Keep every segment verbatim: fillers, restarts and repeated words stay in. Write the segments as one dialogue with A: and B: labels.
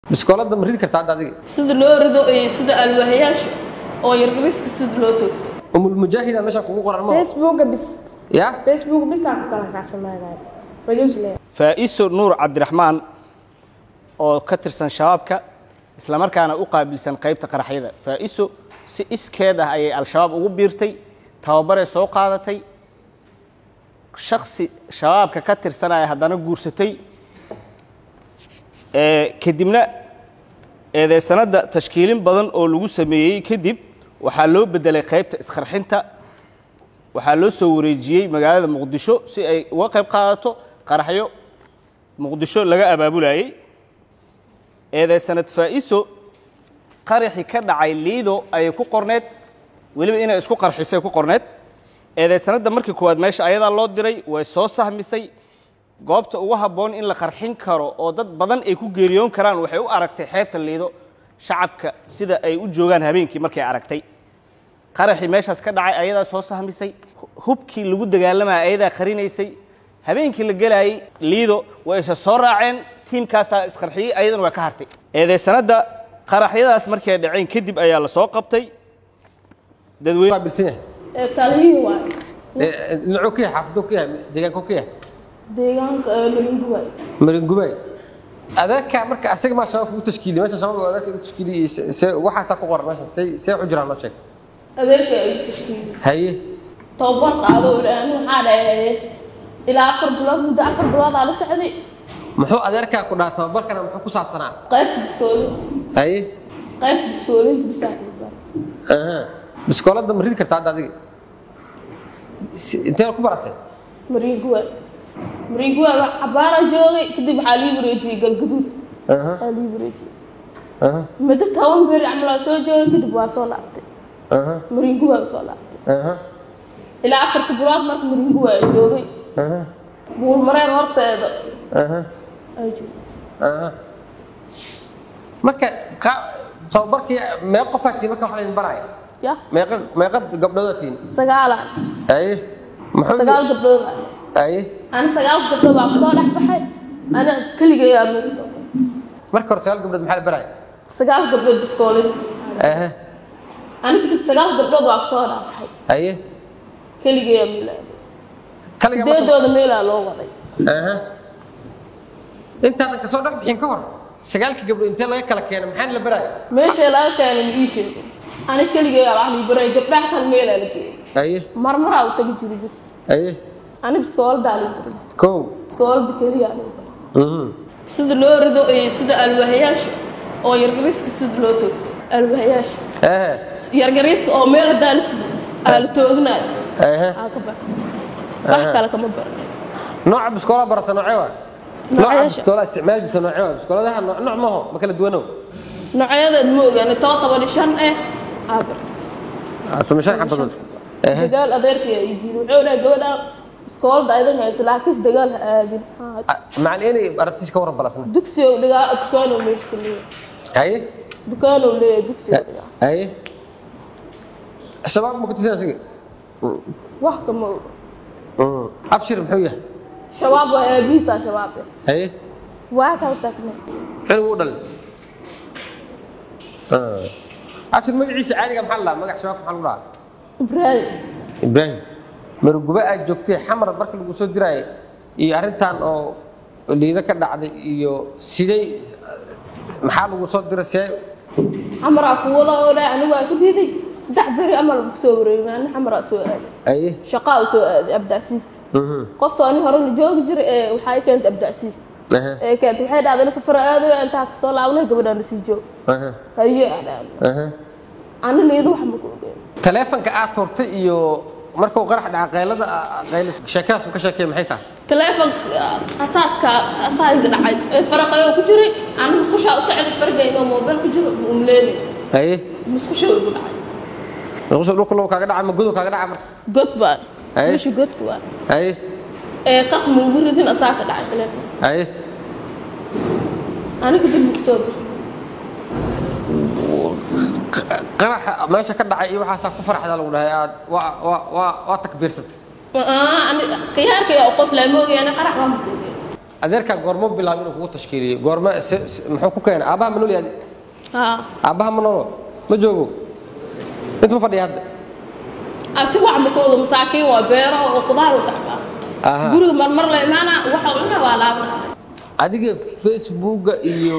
A: biskoolada ma ridi kartaa adiga
B: sida loo rido ee sida alwaahayaasha oo yargariska sida loo toogto
A: umul mujaahida meesha kugu qoran ma
C: Facebook bis
A: ya
C: Facebook bis aan kala kacsanaynaa wajile
D: Faiso Nuur Cabdiraxmaan oo ka tirsan shabaabka isla markaana u qaabilsan qaybta qaraxyada Faiso si iskeed ah ay al-shabaab ugu biirtay tababar soo qaadatay shakhsi shabaabka ka tirsanaya haddana guursatay ee kadibna ee sanada tashkiilin badan oo lagu sameeyay kadib waxa loo bedelay qaybta isqarxinta waxa loo soo wareejiyay magaalada Muqdisho si ay uga qayb qaadato qaraxyo Muqdisho laga abaabulayay ee sanad Faiso qaraxi ka dhacay Liido ay ku qorneed waliba inay isku qarxisay ku qorneed ee sanada markii koowaad meesha ayada loo diray way soo sahmisay goobta ugu haboon in la qarxin karo oo dad badan ay ku geeriyoon karaan waxay u aragtay xeebta Liido shacabka sida ay u joogan habeenkii markay aragtay qaraxi meeshaas ka dhacay ayada soo sahmisay hubkii lagu dagaalamay ayada qarinaysay habeenkii la galay Liido way soo raaceen tiimkaas isqarxiyay ayadana waa ka hartay ee sanada qaraxyadaas markay dhaceen kadib ayaa la soo qabtay dadweyne
A: qaabilsan
B: ee taliye waa
A: ee nooc ka xafdo ka deegaanka ka
B: deegaanka Maringubay
A: Maringubay adaka marka asaga ma shabaab u tashkiiliyay meesha shabaab adaka u tashkiiliyay waxa sa ku qoran meesha say say u jiraan ma sheeg
B: adeerka ay tashkiiliyay
A: haye
B: tababar qaado aan waxa dhahay ilaa afar bilood muddo afar bilood la socday
A: muxuu adeerka ku dhaaf tababarkana muxuu ku saabsanaa
B: qaybta biskool
A: haye
B: qaybta biskool bisaa
A: aha biskoolada ma ridi kartaa adiga intee ku baratay
B: Maringubay Maringubay abaara joogay kadib xali wareejiyay galgaduud
A: aha
B: xali wareejiyay
A: aha
B: muddo toban beri amla soo joogay kadib waa soo laabtay
A: aha
B: Maringubay soo laabtay
A: aha
B: ilaa afarta bilood markii Maringubay joogay
A: aha
B: buur mareer horteeda
A: aha
B: ay joogay
A: aha marka tababarkii mee qofaati marka waxa la baray
B: ya
A: meeqa meeqa gabdhoodatiin
B: sagaalan
A: ay muxuu
B: sagaal gabdhood
A: ay
B: ana sagaal gabdhood baa soo dhax baxay ana kaligay aan muddo
A: marka hore sagaal gabdhood maxaa la baray
B: sagaal gabdhood biskoolin
A: aha
B: ana kadib sagaal gabdhood baa soo dhax baxay
A: ay
B: kaligay aan muddo
A: kaliya
B: deedooda meel loo waday
A: aha inta ka soo dhax bixin ka hor sagaalka gabdhood inta laga kala keenay maxaa la baray
B: meesha laga keenay ii sheegay ana kaligay aan wax baray gabdhaha kale meel la geeyay
A: ay
B: marmar uu tagi jiray bis
A: ay
B: ana biskool daalin
A: ko
B: biskool dikariya
A: mhm
B: sida loo rido ee sida alwaahayaasha oo yargariska sida loo toogto alwaahayaasha
A: eh
B: yargariska oo meel daalis aal toognaa
A: eh
B: aa ka bar wax kale kama bar
A: nooc biskoola barata noocee waa nooc biskoola isticmaalkiisa noocee waa biskooladaha nooc nooc ma ho ma kala duwano
B: noocyada ma ogaan toban iyo shan eh aa bar
A: toban shan xabadood
B: eh dagaal adeerkay ay jiiro wuxuu dhahay gabadha iskoolda aydan haysa laakiin dagaal aadin
A: macalini arabtiis ka waran balasna
B: dugsi oo dhigaa dukaan oo meesha ku leeyahay
A: ay
B: dukaan oo leeyahay dugsi oo dhigaa
A: ay shabaab ma ku tisaasiga
B: wax kama
A: abshir muxuu yahay
B: shabaab waa aabiisa shabaab
A: ay
B: waa ka tagna
A: xil uu dhal ah abshir magaciisa caadiga maxaa la magac shabaab maxaa lagu dhahaa
B: Ibrahim
A: Ibrahim Maringubay aad joogtay xamar markii lagu soo diray iyo arintan oo liida ka dhacday iyo sidee maxaa lagu soo diray see
B: amra ku wada oo dhaa anigu waa ku diiday saddex beri amal ku soo wareeyay aan amra soo aaday
A: ay
B: shaqo soo aaday abdaasiis
A: mhm
B: qofta aan hore la joogi jiray ee waxa ay keentay abdaasiis
A: aha
B: ee keentay waxay dhacday safar aad oo inta ku soo laawnay gabadhan si joog
A: aha
B: haye
A: aha
B: ana leedo wax ma ku ogeyn
A: telefonka aad tortay iyo markuu qarax dhaca qaylada qaylis sheekaas ka sheekay maxay tahay
B: telefoon asaaska asaaga dhacay ee faraqayo ku jiray aan musqusha u socday farjayno mobile ku jiro umleeni
A: ay
B: musqusha ugu dhacay
A: musqusha dhulka loo kaaga dhacay ma gudu kaaga dhacay marka
B: god baan
A: ay
B: meesha god baan
A: ay
B: ee qasmo ugu ridin asaaka dhacay telefoon
A: ay
B: aniga dib ku soo
A: qarax meesha ka dhacay iyo waxa ku farxada lagu dhahay aad waa waa waa takbiirsatay
B: آه أنا خيارك يا قص لا موجي أنا قرح وهم
A: adeerka goormo bilaab inuu kugu tashkiiliyo goormo muxuu ku keenay aabaha ma nool yahay
B: ha
A: aabaha ma nool ma joogo inta ma fadhiya hadda
B: asigu amkooda masaakiin waa beero oo qudaar u tacbaa guriga marmar la imaana waxa uu cunaa waa laabana adiga
A: Facebook iyo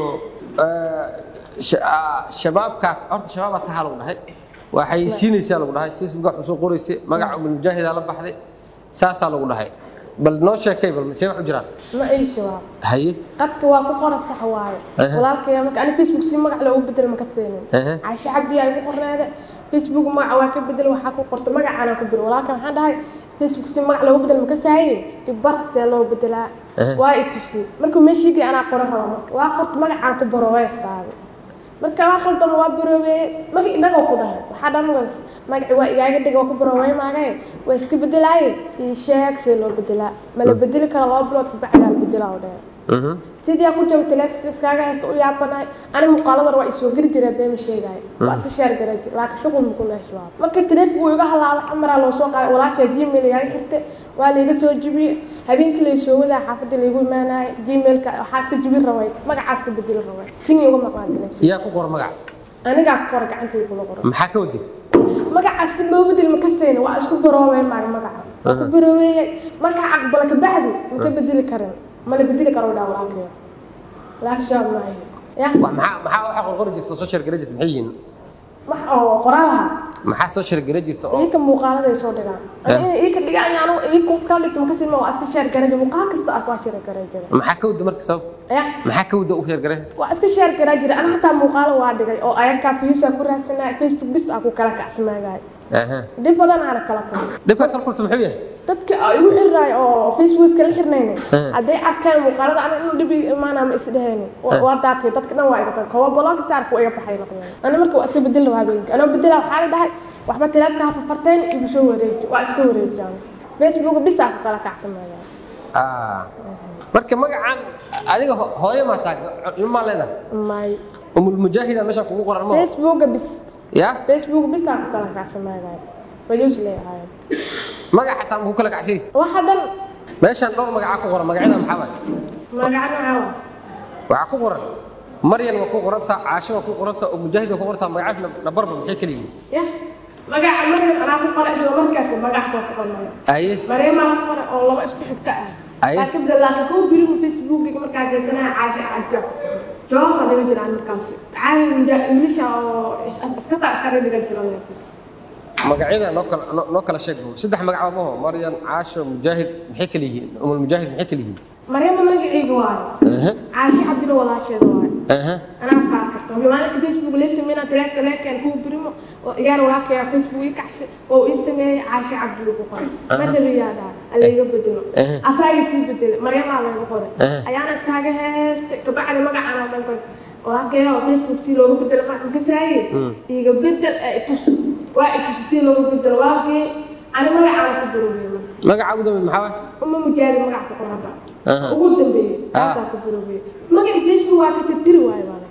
A: shabaabka horta shabaabka ka halo dhahay waxay siinaysaa lagu dhahay Facebook wax soo qoraysay magaca Umul Mujaahid la baxday saasa lagu dhahay bal noo sheekay bal see wax u jiraan
C: ma ay shabaab
A: haye
C: qadka waa ku qoran sax waaye walaalkay marka aan Facebook si magac loogu bedel ma ka seenin Aisha Cabdi ay ku qorneede Facebook magac waa ka bedel waxa ku qorto magacana ku bir walaalkan waxaan dhahay Facebook si magac loogu bedel ma ka saayay ibar see loo bedelaa waa i tusi markuu meeshii ana qoran rabo waa qorto magacaan ku baro way isdaaday marka waa qaldan waa baroobe marka inaga ku dhahay waxa dhan was magac waa igaaga dhig waa ku baroobe maagay waa iska bedelaay ii sheeg see loo bedelaa ma la bedeli karo laba bilood ka bacda la bedelaa oo dheer mhm sidii ku joogo telefoonka iskaga haysto u yaabanay ana muuqaalada waa isoo gari jiray been sheegay waa iska sheer garay laakiin shuqul ma ku leeshaa marka telefoonku iga halaabo xamara loo soo qaaday walaasha gmail iga xirtay waa la iga soo jibiyay habeenkii la soo wadaa xaafadda la igu imaanay gmailka waxa iska jibin rabay magacaas ka bedeli rabay kini uga maqaadinay
A: yaa ku qor magac
C: aniga ku qor gacantayda ku qor
A: maxaa ka wadi
C: magacaas loo bedel ma ka seen waa isku baroobay magaca ku baroobay marka aqbal ka bacdi ma ka bedeli karin ما اللي بدي لك أروح داور عليه لا شاب معي يا
A: مع مع واحد قرقر جت سوشيال جريدة محيين
C: مع أو قرالها
A: مع سوشيال جريدة
C: إيه كم مقالة ده يسوي ده أنا إيه كده يعني أنا إيه كم كان لك مكسر ما أسكت شهر جريدة مقال كست أقوى شهر جريدة
A: مع كود مركز سو
C: يا
A: مع كود أو شهر جريدة
C: وأسكت شهر جريدة أنا حتى مقالة واحدة أو أيام كافيوس أكون راسنا فيسبوك بس أكو كلا كاسمة جاي
A: أها
C: ده بدن على كلا كلا
A: ده كلا كلا تمحيه
C: dadka ay u xirray oo Facebook kala xirnayna haday arkaan muuqaalada ana inuu dhibi maana ma isdheeyeen waa daatay dadka dhan waa iga koob blog saar ku iga baxay noqdeen ana markii waa iska bedel waa habeenka ana bedel waxa la dhahay waxba telefoonka ha farteen igu soo wareeji waa iska wareejaan Facebook bis ah kala kacsamaya
A: ah marka magacan adiga hooyo ma taag ilma leedahay
C: may
A: umul mujaahida meesha kugu qoran ma
C: Facebook bis
A: ya
C: Facebook bis ah kala kacsamaya wajus leeyahay
A: magac xataa ma ku kala kacsiis
C: waxadan
A: meeshan dhowr magac ku qoran magacyada maxaa
C: magacana
A: waxa ku qoran Maryam waa ku qoranta Aasha waa ku qoranta oo Mujaahid waa ku qoranta magacaas nabarba maxay kala yihiin
C: ya magaca Maryam ana ku qoran isla markaa magac ku qoran
A: ay
C: Maryam ma ku qoran oo laba isku xigta ah laakiin laakiin ku biir Facebook markaa jeesana Aasha Cabdi jawab ma dhiga jiraan markaas caadi Mujaahid oo iska taa iska dhiga jiraan magacyada
A: noo kala noo kala sheeg saddex magac oo Maryam Aasha Mujaahid maxay kala yihiin umul Mujaahid maxay kala yihiin
C: Maryam magacaygu waa aha Aasha Cabdi walaasheed waa aha ana fakarto bimaana Facebook leeyahay mina telefoon leeyahay ku birimo oo iyaar waa ka Facebook ka xishay oo ismay Aasha Cabdi lagu qoray madariyaada alayga bedelo asaaga si bedel Maryam lagu qoray ayaana iskaga heestay ka bacdi magacana dhanka waa ka Facebook si loogu bedelo ma ka saayay iga bedel ay tus waa ikisi loo bedel waagii ana magaca ku biroobay magaca ugu dambeeyay maxaa uma mujaahid magaca ku qoranta ugu dambeeyay taasa ku biroobay magaca Facebook waa ka tirtiri waay baa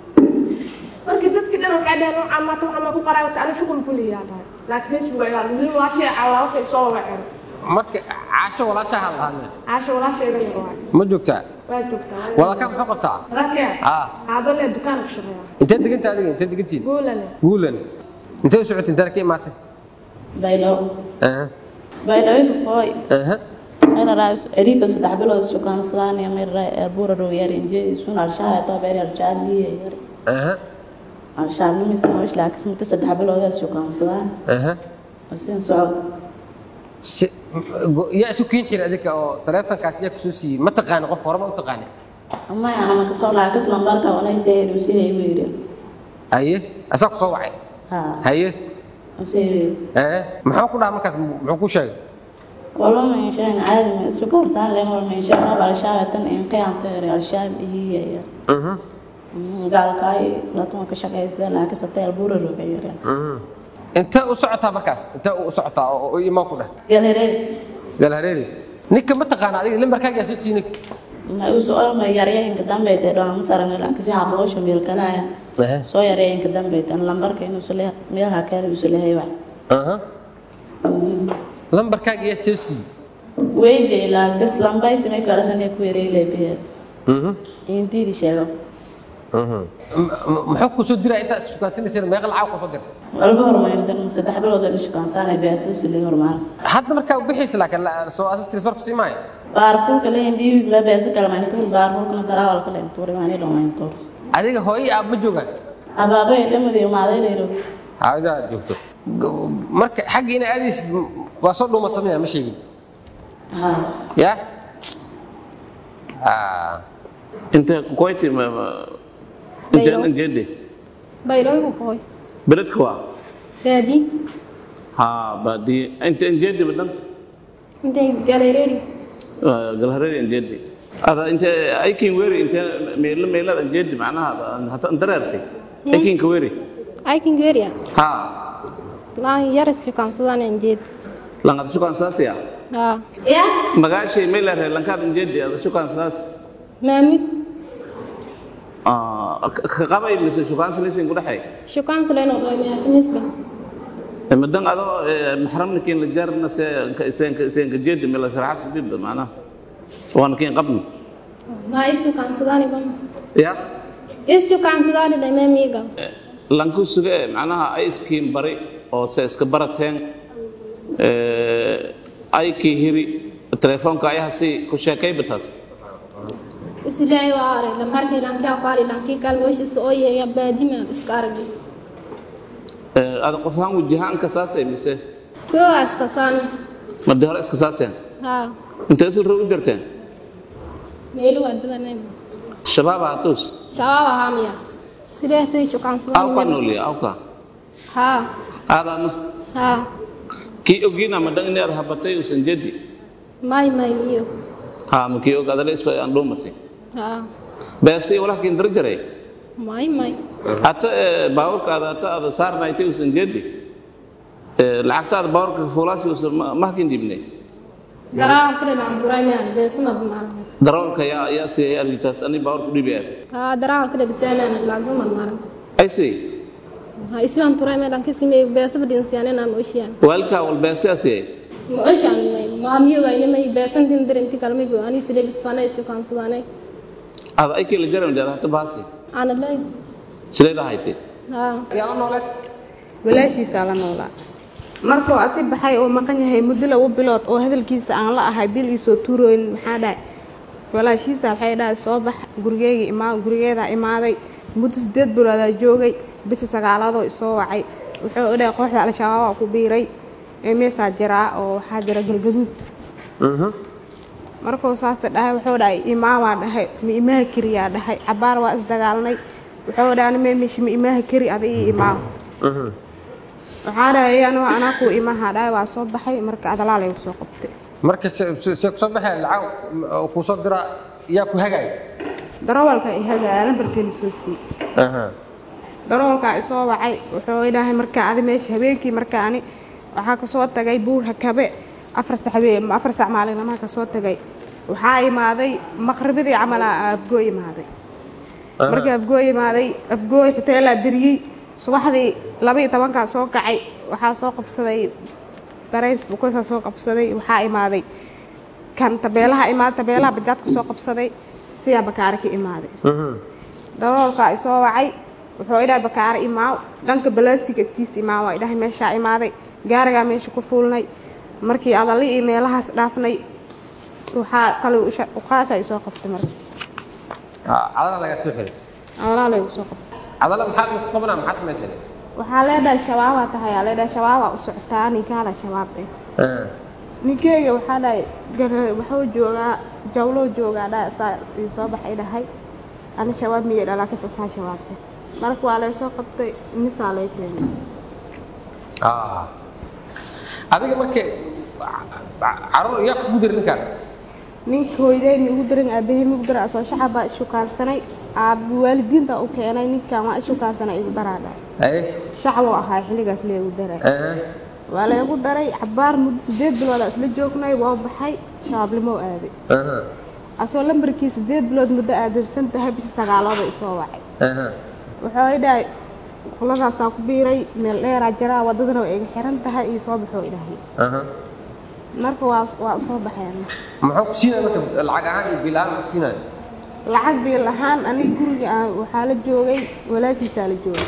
C: marka dadka dhan ka dhaheen oo ama ta ama ku qaraabta ana shuqul kuliyaada laakiin Facebook ayaa loo waashay cawaa ka soo wacay marka Aasha walaasha halhaan Aasha walaasha ay waa ma joogtaa waa joogtaa wala ka qabtaa rakaa ah hadalay dukaan ka shaqeeya inta diganta adiga inta digantiin guulan guulan انت شو عملت انت كيف ماتت
E: بايلو
A: اها
E: بايلو كوي
A: اها
E: انا راس اريكو صدح بلود سكان سلان يا مير بورا رو ياري انجي سون الشاي تو بير الشاي يار
A: اها
E: الشاي مي سموش لاك سمت صدح بلود سكان سلان
A: اها
E: وسين صعب
A: يا سكين خير هذيك او تليفون كاسيه كسوسي ما تقاني قف هرما ما تقاني
E: اما انا ما كسو لاك لمبركا وانا سيد وسي ويري
A: ايه اساق سو وعي هاي
E: أسيري
A: إيه محو كنا مركز محو كل شيء
E: والله ما يشان عادي سكر ثان لما ما يشان ما بالشاي تن إن كان ترى الشاي هي هي
A: أها
E: قال كاي لا تما كشكاي يصير لكن ستة البورة رو كيري
A: أها أنت وسعتها مركز أنت وسعتها أي ما كنا
E: قال هريري
A: قال هريري نك متقان عليه لما مركز يسوي نك
E: ما يسوي ما يريان كدام بيت دوام سرنا لكن سي حافظوش ميل كلاين soo yareeyeen ka dambeeyay lambarka inuu soo leeyahay meelaha kale uu soo leeyahay wax
A: aha lambarkaaga iyo sisi
E: weydii la kas lambay samay karasanay ku yareeyay leeyahay intiidii sheego
A: muxuu ku soo diray inta shukaansanaysa meeqa lacag ku soo diray
E: walba hormayntan saddex bilood oo shukaansanay beesay si loo hormaan
A: hadda markaa u bixis laakiin soo asatris markuu siimay
E: baarfulka leeyndii ma beesay kala mayntu baarfulka darawal kale intuu rimaani dhamaynto
A: adiga hooy aab ma joogaan
E: abaabay dhamadii maaday leeyo
A: hada joogto marka xaqiina aadis waa soo dhuumatay ma sheegin
E: ha
A: ya
D: ah inta qoyti ma inta ngeedi
B: baylo ku qoy
D: beledka waa
B: baadi
D: ha baadi inta ngeedi badan
B: inta galeereeri
D: galhareeri ngeedi ada inta aykin weeri inta meel meelada ngeedi macnaha hata dareertay aykin ka weeri
B: aykin geeriya
D: ha
B: laan yaris kansadaan ngeedi
D: langad shukan saasiya
B: ha ya
D: magaashay meelare lankad ngeedi ada shukan saas
B: maamud
D: ah ka qabay mise shukan salaysin ku dhaxay
B: shukan salayno qoymiya timiska
D: madan ado mahramnikin la jarna se sen sen ngeedi meel sharaxad dib macnaha waan keen qabni
B: ma isu kansadaan iban
D: ya
B: isu kansadaan dhamaamiga
D: lanku suge macnaha ay iskiin bari oo se iska barateen ee ay ki hiri telefoonka ay hasi ku sheekay batas
B: islay waare la markay lanka qaali lanki kal wish soo yeeya baadima iska aragay
D: ee ada qofaan wajahan ka saasay mise
B: ko askasan
D: ma dahar iska saasay
B: ha
D: inta isla roog jirteen
B: meelu wadada
D: shabaab atus
B: shabaab hamiya sidee tay shukaan
D: aw
B: sadaan
D: panoli aw ka
B: ha
D: adana
B: ha
D: ki ogina madan ne ada habatay usan jadi
B: may may iyo
D: ha ma ki ogada la isku aan dhoomatay
B: ha
D: beesay wala kin darjare
B: may may
D: hata baawrka ada hata ada saarnaaytay usan jadi ee lacagta baawrka fuulaasi usan ma kin dibnay
B: garaan kale aan duraymaan beesma bamaal
D: darawalka yaa yaa si arrintaas ani baawrku dhibiyay
B: ha daraan kale dhisanaan lagu marmaran
D: ay si
B: ha isu aan duraymaan aan kasimay beesba dinsiyaaneen aan ooshiyan
D: walka wal beesasi
B: ma ooshan maamiyo ayna may beesan din dirinti kalmigo ani sidee bisfana isu kansadaanay
D: ada ay kala garan jada hata baasi
B: ana lay
D: sideeda haytay
B: ha
A: yaa noolad
F: walaashiisa la noolaa markuu asi baxay oo maqan yahay muddo laba bilood oo hadalkiisa aan la ahay bil isoo tuurooyin maxaa dhaay walaashiisa waxay dhahay soo bax gurigeyga imaa gurigeeda imaaday muddo sideed bilood joogay bisha sagaalaad oo soo wacay wuxuu u dhahay kooxda al-shabaab ku biiray ee meesha jira oo waxa jira galgaduud
A: mhm
F: markuu saas dhahay wuxuu dhahay imaama dhahay mi imaa kiriya dhahay cabaar waa is dagaalnay wuxuu dhahay ma meeshi mi imaa kiri adii imaam
A: mhm
F: waxaan dhahay anoo anaa ku imaha dhahay waa soo baxay marka adalaal ay soo qabtay
A: marka se ku soo baxay lacag ku soo dira yaa ku hagaay
F: darawalka ay hagaay lambarkeena soo sii
A: aha
F: darawalka ay soo wacay wuxuu dhahay marka adi meesha habeenkii marka ani waxa ka soo tagay buur hakabe afar saxbeen afar sac maalinama ka soo tagay waxa imaaday maqribadii camal afgooy imaaday marka afgooy imaaday afgooy hoteela biriyay subaxdii laba iyo toban ka soo kacay waxa soo qabsaday barays bukosa soo qabsaday waxa imaaday kan tabeelaha imaad tabeelaha bajaad ku soo qabsaday siya bakaar ka imaaday
A: mhm
F: darawalka ay soo wacay wuxuu ilaa bakaar imaaw dhanka plastic tiis imaaw ay dhahay meesha imaaday gaariga meesha ku fuulnay markii adali emailhaas dhaafnay waxa kale u qaashay soo qabtay markii
A: ah adala laga soo xiray
F: adala laga soo qabtay
A: adala maxaa ku qabanaa maxaa sameysay
F: waxa leedahay shabaab tahay leedahay shabaab u socotaa ninka la shabaab
A: ee
F: ninkeyga waxa dhahay wuxuu joogaa jawlo joogaa dhaa soo baxay dhahay ana shabaab miyay dhalaa ka soo shabaabta markii waa la soo qabtay misaal ay keenay
A: ah adiga markii carruur yaa ku dirin kan
F: ninka hooyadeen ugu dirin aabahey ugu diray soo shacaba shukaansanay aab waalidiinta u keenay ninka ma shukaansanay ugu daraada
A: ay
F: shacabo ahaa xiligaas leeyahay ugu daray
A: ee
F: waa la ugu daray cabaar muddo sideed bilood isla joognay waa baxay shabablimo aaday
A: aha
F: asoo lambarkiisa sideed bilood muddo aadansan tahay bisha sagaalaad oo soo wacay
A: aha
F: wuxuu idhay qoladaas ku biiray meel dheer jira wadadana ay xiran tahay iyo soo baxo ilaahay
A: aha
F: marka waa waa soo baxeen
A: muxuu ku siinay marka lacag ahaan iyo bilaan ku siinay
F: lacag biil ahaan aniga guriga waxaa la joogay walaashiisaa la joogay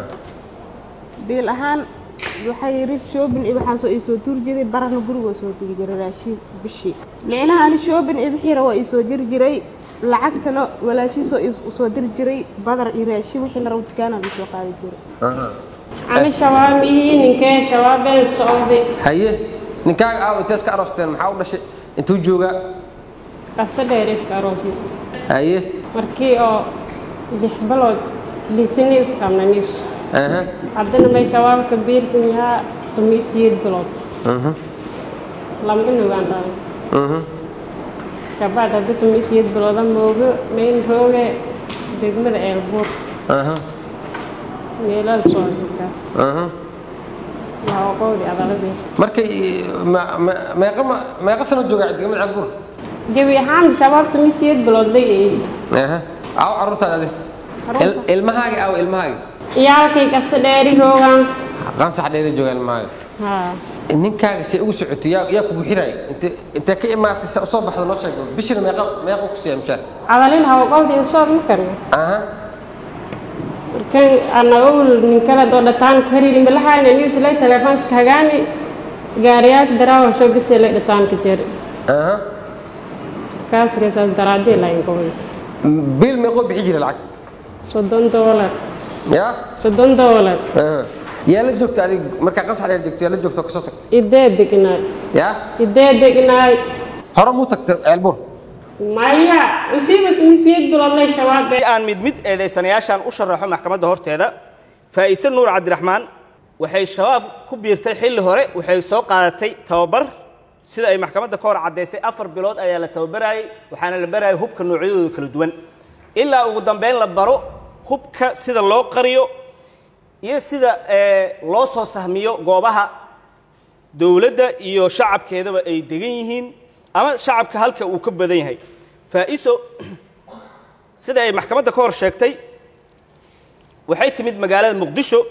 F: biil ahaan waxay yiri shoobin iyo waxaa soo isoo tuur jiray barana guriga soo tuur jiray raashin bishii micnaha ani shoobin iyo bixira waa isoo jir jiray lacagtana walaashiisoo isoo dir jiray badar iyo raashin wixii la rabo dukaana la soo qaadi jiray
G: ani shabaab iyo ninkee shabaabeen socday
A: haye ninkaaga aa intaas ka aroosteen maxaa u dhashay intuu joogaa
G: qasa dheereys ka aroosnay
A: haye
G: markii oo lix bilood liisinis qabnanis aha haddana may shabaabka biirsan yahaa tumiisiyeed bilood aha lama inugaan dhalay aha kabacda hadda tumiisiyeed bilooda moogo mayn rooge degmada eelbuur aha meelal soo dhigtaas aha waa qowdi adalade markay meeqa meeqa sano joogaa degmada eelbuur jawi ahaan shabaabta tumiisiyeed bilood bay aha aw carruurtaada ilmahaaga aw ilmahaaga iyaalkay qasa dheeri roogaan qansax dheeri joogaan ilmahaaga haa ninkaaga si ugu socotay yaa yaa ku buuxinay inta inta ka imaatay soo baxdo noo sheeg bishina meeqa meeqa ku siiyay mushaar adalin hawo qowdi soo ma kariyo aha kan ana ul ninkala doodataan kariin bilahayn news lay telefoons kagaani gaariyaad daraawo soo gisay lay dhataan ka jeer aha kaas reesal daraadii lay qowl bil meeqo bixi jiray lacag soddon doolar ya soddon doolar aha yaa la joogta adig marka qansax dheer joogto yaa la joogto ka soo tagtay idee degnaay ya idee degnaay hore mu tagtay eelbur maya usiibat misiyad biloodlay shabaab
D: aan mid mid eedeysanayaashan u sharaxo maxkamadda horteeda Faaiisa Nuur Cabdiraxmaan waxay shabaab ku biirtay xilli hore waxay soo qaadatay tababar sida ay maxkamadda ka hor cadeysay afar bilood ayaa la tababarayay waxaana la barayay hubka noocyadooda kala duwan ilaa ugu dambeyn la baro hubka sida loo qariyo iyo sida loo soo sahmiyo goobaha dawladda iyo shacabkeedaba ay degan yihiin ama shacabka halka uu ka badan yahay Faaiso sida ay maxkamadda ka hor sheegtay waxay timid magaalada Muqdisho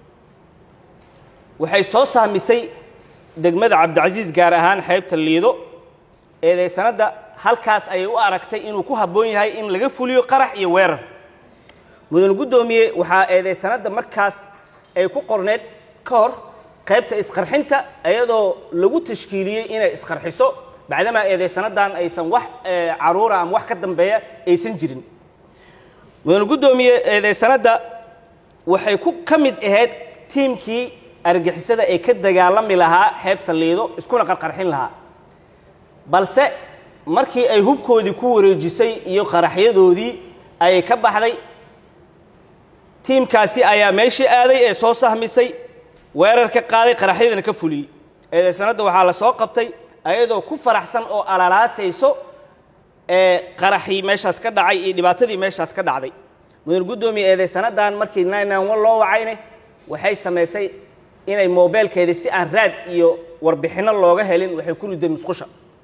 D: waxay soo sahmisay degmada Cabdicasiis gaar ahaan xeebta Liido ee sanada halkaas ay u aragtay inuu ku haboon yahay in laga fuliyo qarax iyo weerar mudan gudoomiye waxa eeday sanada markaas ay ku qorneed ka hor qaybta isqarxinta ayadoo lagu tashkiiliyay inay isqarxiso bacdama eeday sanadan aysan wax caruura ama wax ka dambeeya aysan jirin mudan gudoomiye eeday sanada waxay ku kamid ahayd tiimkii argixisada ee ka dagaalami lahaa xeebta Liido iskuna qarqarxin lahaa balse markii ay hubkoodii ku wareejisay iyo qaraxyadoodii ay ka baxday tiimkaasi ayaa meeshii aaday ee soo sahmisay weerarka qaaday qaraxyadana ka fuliyay ee sanada waxa la soo qabtay ayadoo ku faraxsan oo alalaasayso ee qaraxi meeshaas ka dhacay iyo dhibaatadii meeshaas ka dhacday mudan gudoomiye ee sanadan markii nine nine one loo wacayne waxay sameysay inay mobilkeeda si aan raad iyo warbixino looga helin waxay ku riday musqusha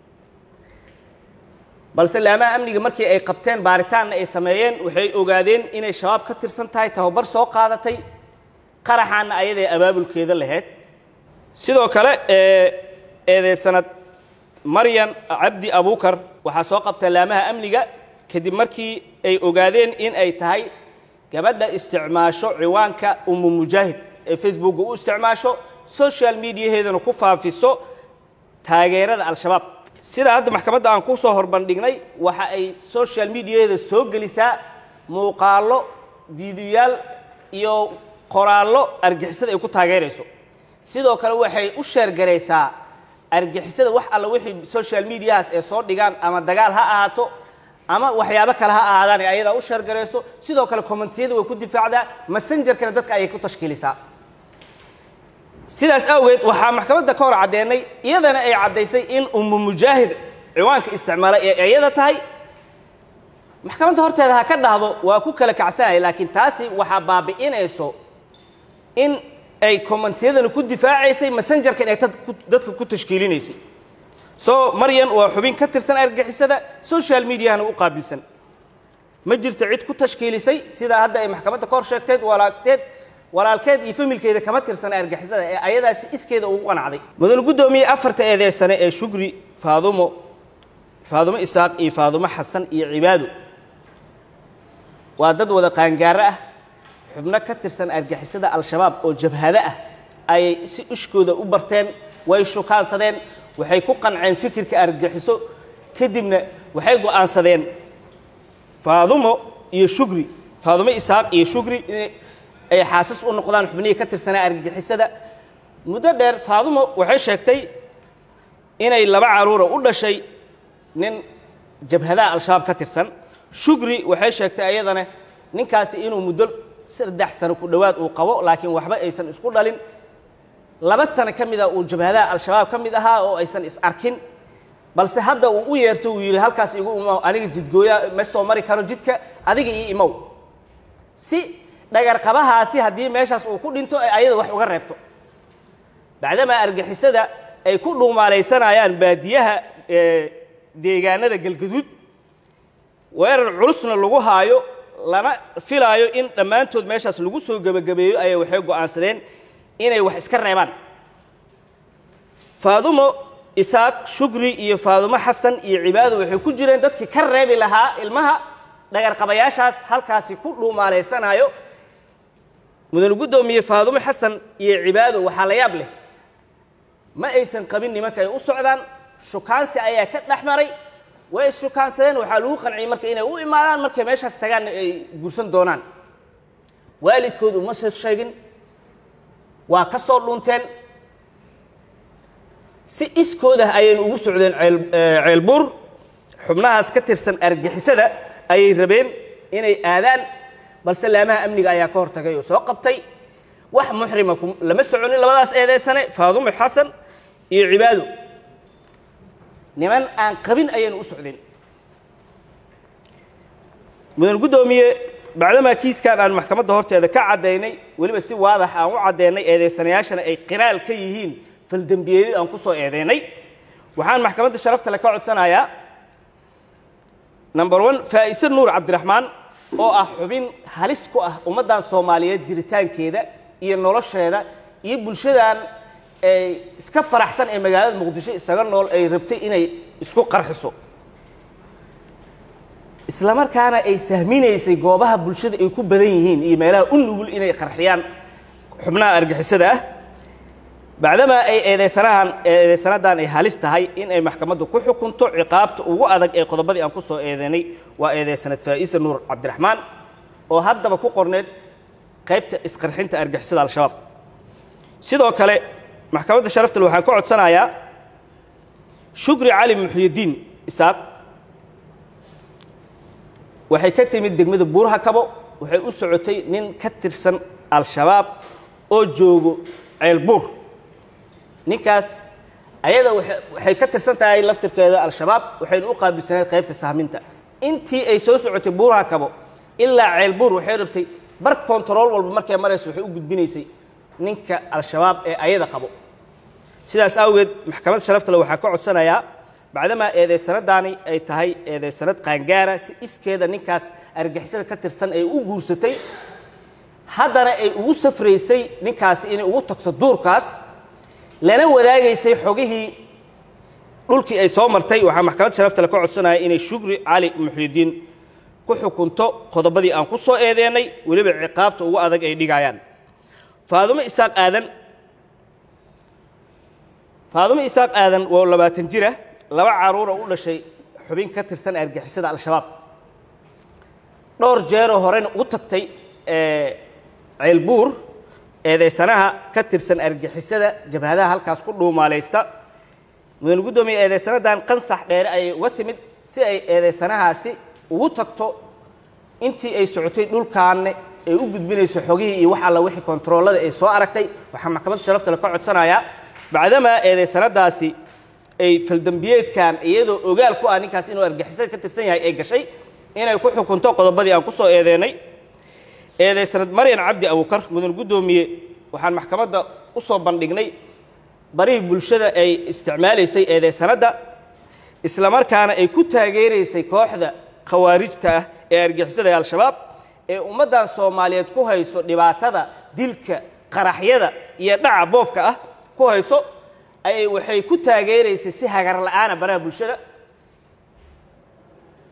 D: balse laama amniga markii ay qabteen baaritaan ay sameeyeen waxay ogaadeen inay shabaab ka tirsan tahay tababar soo qaadatay qaraxana ayadee abaabulkeeda lahayd sidoo kale ee ee sanad Maryan Abdi Abukar waxa soo qabtay laamaha amniga kadib markii ay ogaadeen in ay tahay gabadha isticmaasho ciwaanka Ummu Mujaahid ee Facebook u isticmaasho social media heedana ku faafiso taageerada al-shabaab sida hadda maxkamadda aan ku soo horbandhignay waxa ay social media-da soo gelisaa muuqaalo fiidiyoyaal iyo qoraallo argixisada ay ku taageerayso sidoo kale waxay u share gareysaa argixisada wax alla wixii social media-as ee soo dhigaan ama dagaal ha ahaato ama waxyaabo kale ha ahaadaan ayada u share gareyso sidoo kale commentiyada way ku difaacdaa messenger-kana dadka ay ku tashkiilisaa sidaas awgeed waxa maxkamadda ka hor cadeynay iyadana ay cadeysay in Ummu Mujaahid ciwaanka isticmaalay ee ayada tahay maxkamadda horteeda ha ka dhahdo waa ku kala kacsanay laakiin taasi waxa baabi'inayso in ay commentiyadana ku difaacaysay messenger-ka ay dadka ku tashkiilinaysay soo Maryan waa xubin ka tirsan argixisada social media-na u qaabilsan ma jirto cid ku tashkiilisay sida hadda ay maxkamadda ka hor sheegtay walaagteed walaalkeed iyo familkeeda kama tirsan argixisada ee ayadaasi iskeeda ugu qanacday mudan gudoomiye afarta eedeysane ee Shukri Faadumo Faadumo Isaaq iyo Faadumo Xasan iyo Cibaado وادد ودا قانقارة حبنا كتر سن أرجع سدا الشباب أو جبهة أي إشكودا أوبرتين ويشو كان صدين وحيكون عن فكر كأرجع حسو كدمنا وحيكون عن صدين فاضمه يشجري فاضمه إسحاق يشجري أي حاسس إنه قدام حبني كتر سنة أرجع سدا مدبر فاضمه وحشكتي إن إلا بعرورة ولا شيء نن جبهة الشباب كتر سن شجري وحشكتي أيضا ننكاس إنه مدل سردح سنة كدوات وقوة لكن وحبا أيسن إسكول دالين لبس سنة كم إذا وجبهة الشباب كم إذا ها أو أيسن إسأركن بل سهدا ويرتو ويري هالكاس يقول ما أنا جد جويا مسوا مري كارو جدك أديك إيمو سي دعير قبها سي هدي ماشاس وكل إنتو أيضا وح وقربتو بعدما أرجع حسدا أي كلهم على سنة أيان باديها ديجانا ده الجدود وير عرسنا اللي جوها أيو لنا في لايو إن لما أنتو ماشاس اللي جوسو جب جبيو أي وحيجوا عنصرين إن أي وح إسكر نيمان فاضمو إسحاق شجري يفاضمه حسن يعباده وحكو جرين دتك كرب لها المها دعير قبياشاس هالكاسي كلهم على سنة أيو من الجودهم يفاضمه حسن يعباده وحلياب له ما أيسن قبلني ما كي أسعدان شو كان سأيا كت نحمري وإيش شو كان سين وحلوق عن مركي إنه وإمالان مركي ماش هستجان جورسن دونان والد كود ومسح شيئين وكسر لونتين سي إسكوده أين وسعدان عالبور حبناها سكتر سن أرجع حسدا أي ربين إنه آذان بل سلامها أمني أيا كور تجيو سوقبتي وح محرمكم لما سعوني لما داس إيدي سنة فاضم حسن يعباده نمان أن قبين أين أسعدين من القدومية بعدما كيس كان عن محكمة دهورت هذا كعديني ولي بس واضح أو عديني إيدي سنة عشان أي قرال كيهين في الدنبية أنقصوا إيديني وحان محكمة الشرفت لك عد سنة يا نمبر واحد فائس النور عبد الرحمن oo ah xubin halis ku ah ummadan Soomaaliyeed jiritaankeeda iyo nolosheeda iyo bulshadan ay iska faraxsan ee magaalada Muqdisho isaga nool ay rabtay inay isku qarxiso isla markaana ay sahminaysay goobaha bulshada ay ku badan yihiin iyo meelaha u nugul inay qarxiyaan xubnaha argixisada ah بعدما أي إذا سنهان إذا سندان أي هالست هاي إن أي محكمة دو كحو كنتو عقابت وأذق أي قضبة أنقصه إذني وإذا سند فائس النور عبد الرحمن وهذا بكو قرنت قيبت إسقرحين تأرجع سيد على الشباب سيدو كله محكمة الشرفت لو حكوعد سنة يا شكري علي محي الدين إسحاق وحي كتم الدقمة بورها كبو وحي أسعتي نين كتر سن على الشباب أو جوجو عالبور نكاس أيضا وحي كتر سنة أي لفتر كذا على الشباب وحي نوقع بسنة قيبت السهمينتا أنتي أي سوس عتبورها كبو إلا عالبور وحي ربتي برك كنترول والمركة مريس وحي وجود بنيسي نينكا على الشباب أيضا كبو سيداس أوجد محكمة شرفت لو حكوا السنة يا بعدما إذا سنة داني أي تهي إذا سنة قانجارة إس كذا نكاس أرجع سنة كتر سنة أي وجوستي هذا أي وسفريسي نكاس إن وتقص الدور كاس لأنه وذاك يسي حقه لولكي أي صومرتي وح محكمة شرفت لك عصنا إن الشجر علي محي الدين كحو كنتو قضبدي أنقصه إيديني ولبع عقابته وأذق أي دقايان فهذا إساق آذن فهذا إساق آذن ولا باتنجره لو عرورة ولا شيء حبين كتر سنة أرجع حسد على الشباب نور جيرو هورين وتكتي أه عالبور إذا سنها كتر سنة أرجع حسد جبهة هالكاس كله ما ليستا من القدومي إذا سنة دان قنصح غير أي وتمد سي إذا سنها سي وتكتو أنتي أي سعوتي دول كان أي وجود بين سحوجي يوح على وحي كنترول أي سواء أركتي وحنا كمان شرفت لك قعد سنة يا بعدما إذا سنة داسي أي في الدنبيات كان يدو وقال كو أني كاس إنه أرجع حسد كتر سنة أي شيء إنه يكون كنتو قد بدي أنقصه إذاني إذا سند مريم عبدي أبو بكر من القدومي وحن محكمة دا أصلا بندقني بريء بالشدة أي استعمالي سي إذا سند إسلامر كان أي كتها غيري سي كوحدة خوارجته أرجع حسد يا الشباب ومدى الصوماليات كوها يسو نباتة ديلك قرحية يدع بوبك أه كوها يسو أي وحي كتها غيري سي سيها غير الآن بريء بالشدة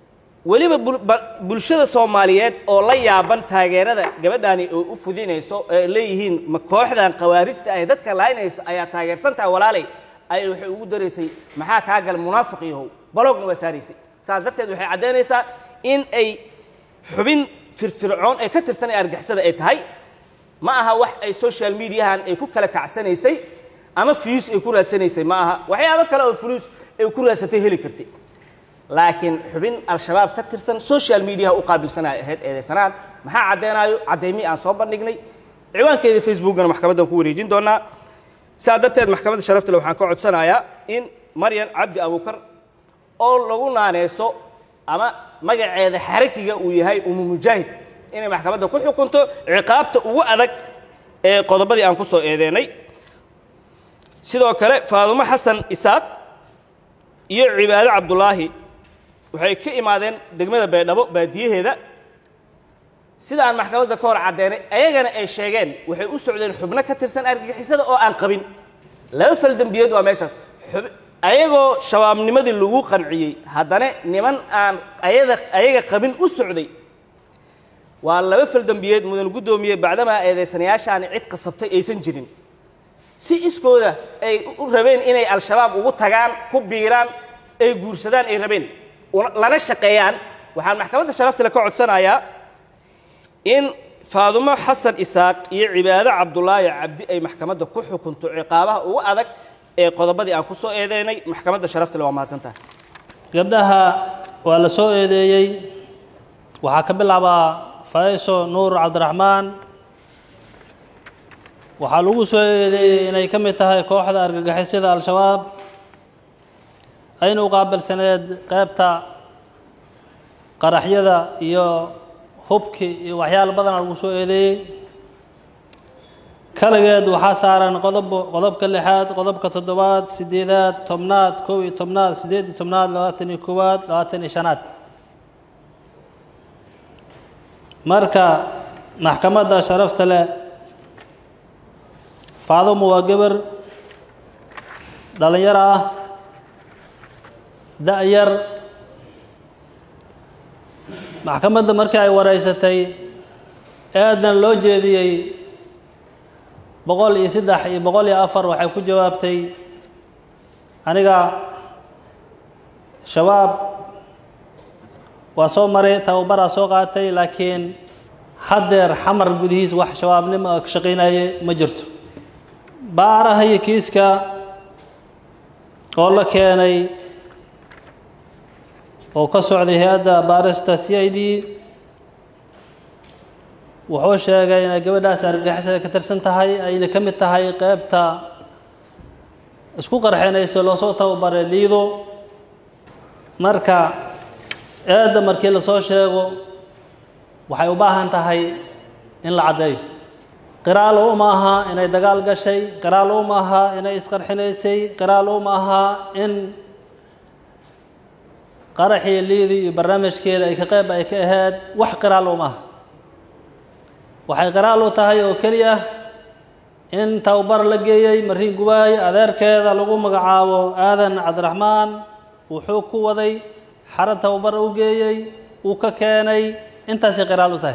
D: weliba bulshada Soomaaliyeed oo la yaaban taageerada gabadhaani oo u fudinayso ee leeyihiin ma kooxdan qawaarijta ay dadka laaynayso ayaa taageersantaa walaalay ay waxay ugu dareysay maxaa ka gal munaafiqiyow balogna waa saaraysay saas darteed waxay cadeynaysaa in ay xubin firfircoon ay ka tirsanay argixisada ay tahay ma aha wax ay social media-han ay ku kala kacsanaysay ama views ay ku raasanaysay ma aha waxyaabo kale oo views ay ku raasatay heli kartay laakiin xubin al-shabaab ka tirsan social media u qaabilsanay ahayd eedeysanaan maxaa cadeynayo cadeymi aan soo bandhignay ciwaankeeda Facebook-gana maxkamaddan ku wareejin doonaa saa darteed maxkamadda sharafta leh waxaan ka codsanayaa in Maryan Cabdi Abuukar oo lagu naaneyso ama magaceeda xarakiga uu yahay Umu Mujaahid inay maxkamadda ku xukunto ciqaabta ugu adag ee qodobadii aan ku soo eedeynay sidoo kale Faadumo Xasan Isaaq iyo Cibaado Cabdulaahi waxay ka imaadeen degmada Baydhabo baadiyaheeda sida aan maxkamadda ka hor cadeynay ayagana ay sheegeen waxay u socdeen xubno ka tirsan argagixisada oo aan qabin laba fal dambiyeed waa meeshaas ayagoo shabaabnimadii lagu qanciyay haddana niman aan ayada ayaga qabin u socday waa laba fal dambiyeed mudan gudoomiye bacdama eedeysanayaashaan cid qasabtay aysan jirin si iskooda ay u rabeen inay al-shabaab ugu tagaan ku biiraan ay guursadaan ay rabeen lana shaqeeyaan waxaan maxkamadda sharafta leh ka codsanayaa in Faadumo Xasan Isaaq iyo Cibaado Cabdulaahi Cabdi ay maxkamadda ku xukunto ciqaabaha ugu adag ee qodobadii aan ku soo eedeynay maxkamadda sharafta leh waa mahadsantahay
H: gabdhaha waa la soo eedeeyay waxaa ka bilaabaa Fayso Nuur Cabdiraxmaan waxaa lagu soo eedeeyay inay ka mid tahay kooxda argagixisada al-shabaab ayna u qaabilsaneed qaybta qaraxyada iyo hubki iyo waxyaalo badan lagu soo eedeeyay kaligeed waxaa saaran qodob qodobka lixaad qodobka toddobaad sideedaad tobnaad kow iyo tobnaad sideed iyo tobnaad labaatan iyo koowaad labaatan iyo shanaad marka maxkamadda sharafta leh Faadumo waa gabar dhalinyaro ah da'yar maxkamadda markii ay wareysatay eedan loo jeediyay boqol iyo saddex iyo boqol iyo afar waxay ku jawaabtay aniga shabaab waa soo maray tababar soo qaatay laakiin hadeer xamar gudihiis wax shabaabnimo ka shaqeynaaye ma jirto baaraha iyo kiiska oo la keenay oo ka socday hay'adda baarista C I D wuxuu sheegay in gabadhaas argagixisada ka tirsan tahay ayna ka mid tahay qaybta isku qarxinayso loo soo tababaray liido marka eedda markii la soo sheego waxay u baahan tahay in la cadeeyo qiraal uma aha inay dagaal gashay qiraal uma aha inay isqarxinaysay qiraal uma aha in qaraxii liidi iyo barnaamijkeeda ay ka qayb ay ka ahayd wax qiraal uma aha waxay qiraal u tahay oo kaliya in tababar la geeyay marin gubaay adeerkeeda lagu magacaabo aadan cabdiraxmaan wuxuu ku waday xarad tababar u geeyay uu ka keenay intaasay qiraal u tahay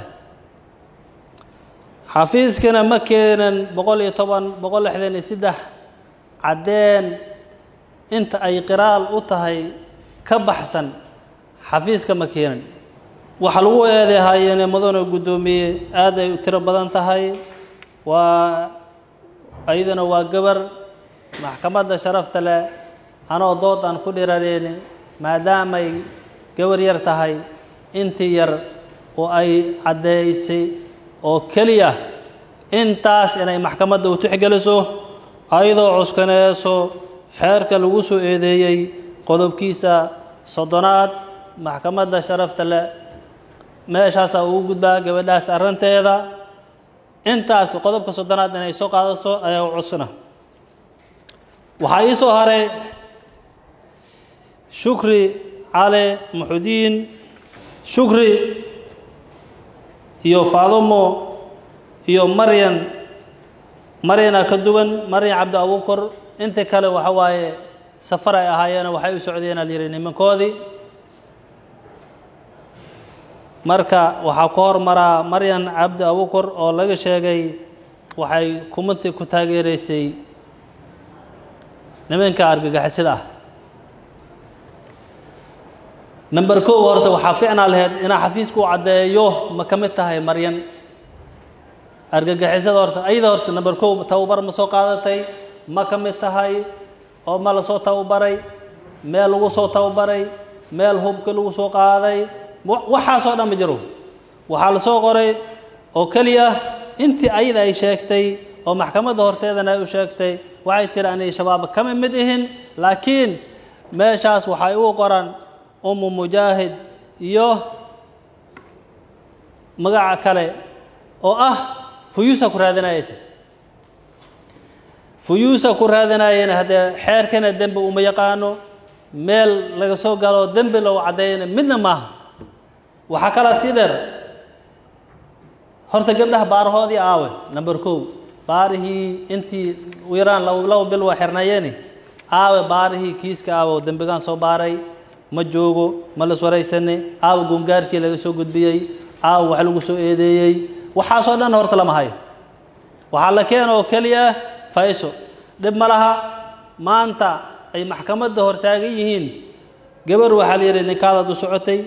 H: xafiiskana ma keenan boqol iyo toban boqol lixdan iyo saddex cadeen inta ay qiraal u tahay ka baxsan xafiiska ma keenan waxa lagu eedeeyay mudane gudoomiye aad ay u tiro badan tahay waa ayadana waa gabar maxkamadda sharafta leh anoo dood aan ku dhiraadeen maadaama ay gabar yar tahay intii yar oo ay cadeysay oo kaliya intaas inay maxkamadda u tixgeliso ayadoo cuskanayso xeerka lagu soo eedeeyay qodobkiisa soddonaad maxkamadda sharafta leh meeshaas uu gudbaa gabadhaas arinteeda intaas qodobka soddonaad inay soo qaadato ayaa u cusna waxa ii soo haray shukri cali muxudiin shukri iyo Faadumo iyo Maryan Maryana ka duwan Maryan Cabdi Abuukar inta kale waxa waaye safar ay ahaayeen waxay u socdeen alirin nimankoodii marka waxaa ku hormaraa maryan cabdi abuukar oo laga sheegay waxay kumati ku taageeraysay nimanka argagixisada ah number kow horta waxaa fiicnaa lahayd inaa xafiisku u caddeeyo ma ka mid tahay maryan argagixisada horta ayada horta number kow tababar ma soo qaadatay ma ka mid tahay oo ma la soo tababaray meel lagu soo tababaray meel hubka lagu soo qaaday waxaasoo dhan ma jiro waxaa la soo qoray oo keliya intii ayada ay sheegtay oo maxkamadda horteedana ay u sheegtay waxay tiri anay shabaab kama mid ihin laakiin meeshaas waxay u qoran umu mujaahid iyo magaca kale oo ah fuyuusa ku raadinayay fuyuusa ku raadinayeen haddee xeerkana dembi uma yaqaano meel laga soo galo dembi loo caddeeyana midna maaha waxaa kalaa sii dheer horta gabdhaha baarahoodii aawe number kow baarihii intii u yaraan laba bil waa xirnayeeni aawe baarihii kiiska aawe oo dembigaan soo baaray ma joogo ma las waraysane aawe gungaarkii laga soo gudbiyey aawe wax lagu soo eedeeyey waxaasoo dhan horta lama hayo waxaa la keena oo keliya fayso dhib ma laha maanta ay maxkamadda hortaagan yihiin gabar waxaa la yidhi ninkaadaad u socotay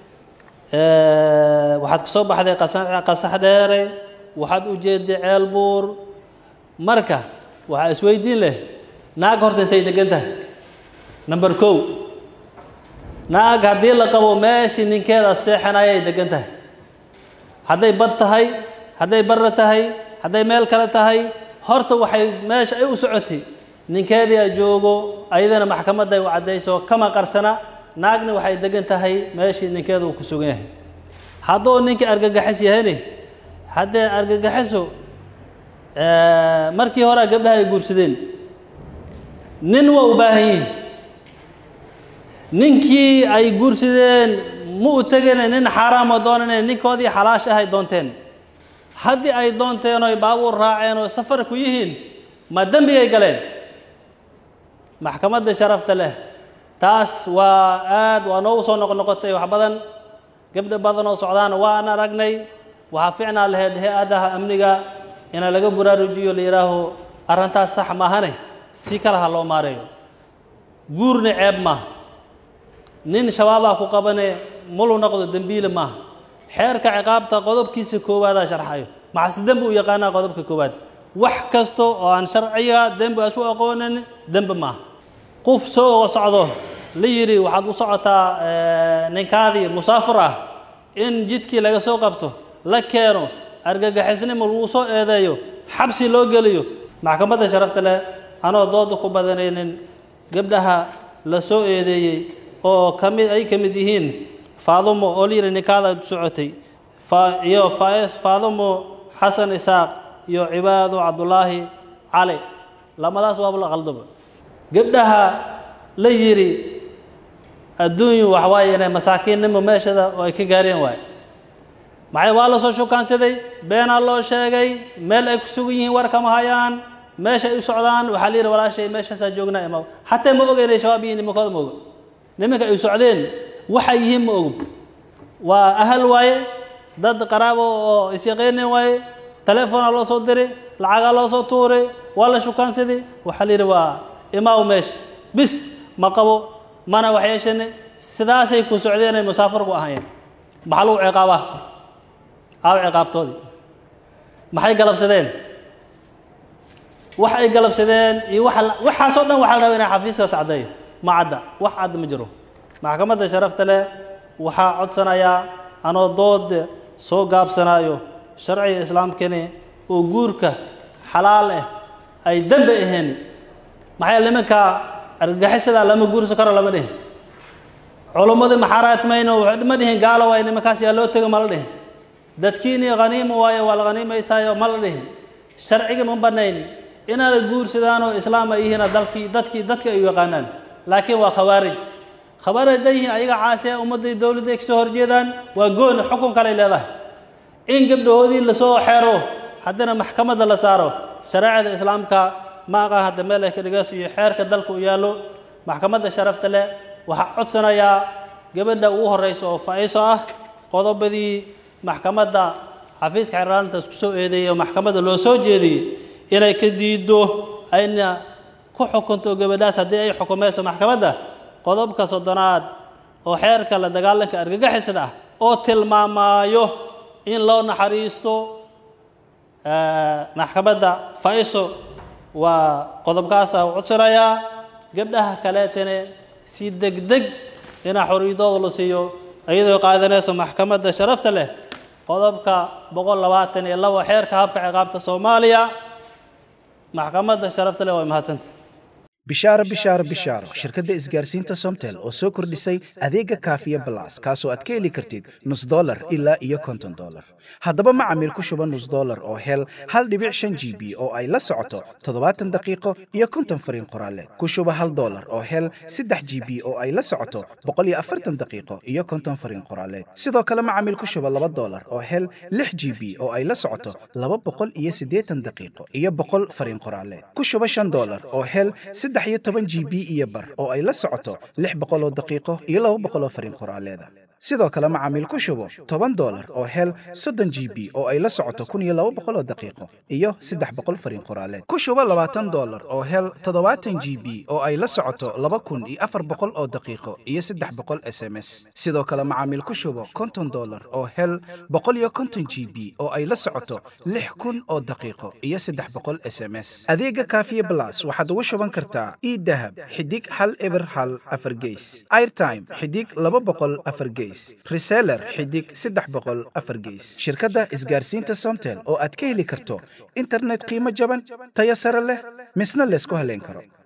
H: waxaad ka soo baxday qasax dheere waxaad u jeeday ceel buur marka waxaa isweydiin leh naag horta intay degan tahay number kow naag haddii la qabo meeshii ninkeeda seexanayay degan tahay hadday bad tahay hadday barra tahay hadday meel kale tahay horta waxay meesha ay u socotay ninkeedii a joogo ayadana maxkamadda ay u caddayso kama qarsana naagna waxay degan tahay meeshii ninkeeda uu ku sugan yahay hadduu ninkii argagaxis yahayni haddee argagaxiso markii hore gabdhaha ay guursadeen nin waa u baahan yihiin ninkii ay guursadeen ma u tegeen nin xaaraam oo doonaneen ninkoodii xalaash ah ay doonteen haddii ay doonteen oo ay baabuur raaceen oo safar ku yihiin ma dembigay galeen maxkamadda sharafta leh taas waa aad waa noogu soo noqnoqotay wax badan gabdho badan oo socdaan waan aragnay waxaa fiicnaa lahayd hay-adaha amniga ina laga buraarujiyo la yidhaaho arrintaas sax maahane si kale ha loo maareeyo guurna ceeb maaha nin shabaabaa ku qabane mulu noqdo dembiile maaha xeerka ciqaabta qodobkiisa koowaadaa sharxayo maxase dembi u yaqaanaa qodobka koowaad wax kasta oo aan sharciga dembi asu aqoonin dembi maaha qof soo socdo la yidhi waxaad u socotaa ninkaadii musaafir ah in jidkii laga soo qabto la keeno argagixisnimo lagu soo eedeeyo xabsi loo geliyo maxkamadda sharafta leh anoo dooda ku badanaynin gabdhaha la soo eedeeyey oo kamid ay ka mid yihiin faadumo oo la yidhi ninkaada socotay iyo faadumo xasan isaaq iyo cibaado cabdullaahi cali lamadaas waaba la qaldoba gabdhaha la yidhi adduunyu waxa waaye inay masaakiinnimo meeshada oo ay ka gaareen waaye maxay waa la soo shukaansaday beenaa loo sheegay meel ay ku sugan yihiin war kama hayaan meesha ay u socdaan waxaa la yidhi walaashay meeshaasaa joognaa ima xataa ma oga inay shabaab yihiin nimankooda ma oga nimanka ay socdeen waxay yihiin ma ogo waa ahal waaye dad qaraabo oo isyaqeeneen waaye telefoonaa loo soo diray lacagaa loo soo tuuray waa la shukaansaday waxaa la yidhi waa imaaw meesha bis ma qabo mana wax yeeshane sidaasay ku socdeen ay musaafir ku ahaayeen maxaa lagu ciqaabaa aaw ciqaabtoodii maxay galabsadeen wax ay galabsadeen iyo waxaasoo dhan waxaa la rabaa inay xafiiskaas caddeeyo ma cadda wax cadda ma jiro maxkamadda sharafta leh waxaa codsanayaa anoo dood soo gaabsanaayo sharciga islaamkani oo guurka xalaal ah ay dembi ahayn maxay nimanka argagixisada lama guursan karo lama dhihin culummadu maxaaraat mayno ma dhihin gaalo waay nimankaas yaa loo tego ma la dhihin dadkiini haniimo waayo waa la haniimaysaayo ma la dhihin sharciga ma banayn inaanay guursadaan oo islaam ay yihiin dalkii dadkii dadka ay yaqaanaan laakiin waa khawaarij khawaarij yihiin ayaga caasi ah ummadda dawladda ay kasoo horjeedaan waa goon xukun kale leedahay in gabdhahoodii la soo xeero haddana maxkamadda la saaro shareecada islaamka ma aqaan hadda meel ay ka dhigaas iyo xeerka dalka u yaallo maxkamadda sharafta leh waxaa codsanayaa gabadha ugu horreysa oo faa'iiso ah qodobadii maxkamadda xafiiska xeerlaalinta isku soo eedeeyay maxkamadda loo soo jeediyay inay ka diido ayna ku xukunto gabadhaas haddii ay xukumayso maxkamadda qodobka soddonaad oo xeerka la dagaalanka argagixisada ah oo tilmaamayo in loo naxariisto maxkamadda faiso waa qodobkaasa u codsanayaa gabdhaha kaleetana si degdeg ina xoriyadooda la siiyo iyadoo qaadanayso maxkamadda sharafta leh qodobka boqol labaatan iyo labo xeerka habka ciqaabta Soomaaliya maxkamadda sharafta leh way mahadsantay
I: bishaaro bishaaro bishaaro shirkadda isgaarsiinta Somtel oo soo kordhisay adeega kaafiya plus kaasoo aad ka heli kartid nus dollar ilaa iyo konton dollar haddaba macaamiil ku shuba nus dollar oo hel hal dhibic shan G B oo ay la socoto toddobaatan daqiiqo iyo konton fariin qoraaleed ku shuba hal dollar oo hel saddex G B oo ay la socoto boqol iyo afartan daqiiqo iyo konton fariin qoraaleed sidoo kale macaamiil ku shuba laba dollar oo hel lix G B oo ay la socoto laba boqol iyo siddeetan daqiiqo iyo boqol fariin qoraaleed ku shuba shan dollar oo hel saddex iyo toban G B iyo bar oo ay la socoto lix boqol oo daqiiqo iyo laba boqol oo fariin qoraaleed sidoo kale macaamiil ku shubo toban dollar oo hel soddon G B oo ay la socoto kun iyo laba boqol oo daqiiqo iyo saddex boqol fariin qoraaleed ku shubo labaatan dollar oo hel toddobaatan G B oo ay la socoto laba kun iyo afar boqol oo daqiiqo iyo saddex boqol S M S sidoo kale macaamiil ku shubo konton dollar oo hel boqol iyo konton G B oo ay la socoto lix kun oo daqiiqo iyo saddex boqol S M S adeega kaafiye plus waxaad ugu shuban kartaa e-dahab xidig hal eber hal afar gees airtime xidig laba boqol afar gees reseller xidig saddex boqol afar gees shirkadda isgaarsiinta Somtel oo aad ka heli karto internet qiimo jaban tayo sare leh misna la isku haleyn karo